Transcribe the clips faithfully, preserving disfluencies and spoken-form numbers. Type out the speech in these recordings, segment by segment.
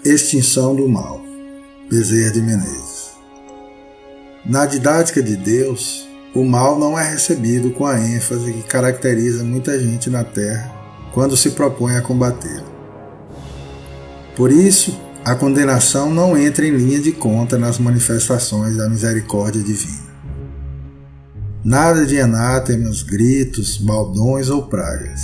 extinção do mal. Bezerra de Menezes. Na didática de Deus, o mal não é recebido com a ênfase que caracteriza muita gente na Terra quando se propõe a combatê-lo. Por isso, a condenação não entra em linha de conta nas manifestações da misericórdia divina. Nada de anátemas, gritos, baldões ou pragas.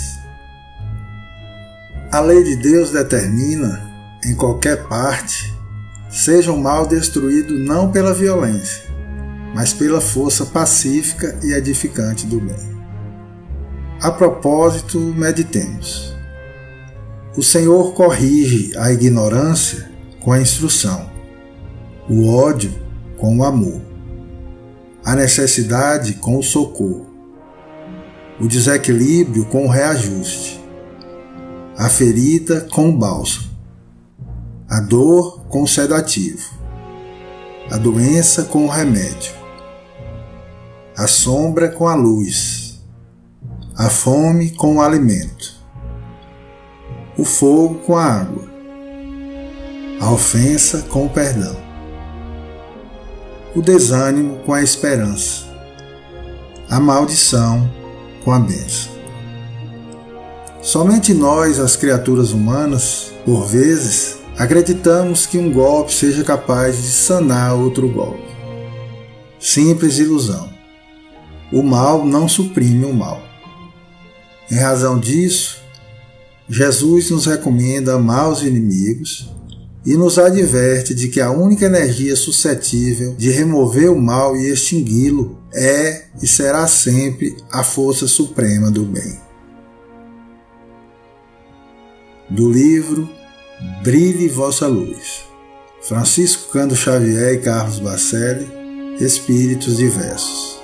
A lei de Deus determina, em qualquer parte, seja o mal destruído não pela violência, mas pela força pacífica e edificante do bem. A propósito, meditemos. O Senhor corrige a ignorância com a instrução, o ódio com o amor, a necessidade com o socorro, o desequilíbrio com o reajuste, a ferida com o bálsamo, a dor com o sedativo, a doença com o remédio, a sombra com a luz, a fome com o alimento, o fogo com a água, a ofensa com o perdão, o desânimo com a esperança, a maldição com a bênção. Somente nós, as criaturas humanas, por vezes, acreditamos que um golpe seja capaz de sanar outro golpe. Simples ilusão. O mal não suprime o mal. Em razão disso, Jesus nos recomenda amar os inimigos e nos adverte de que a única energia suscetível de remover o mal e extingui-lo é e será sempre a força suprema do bem. Do livro Brilhe Vossa Luz, Francisco Cândido Xavier e Carlos Bacelli, Espíritos Diversos.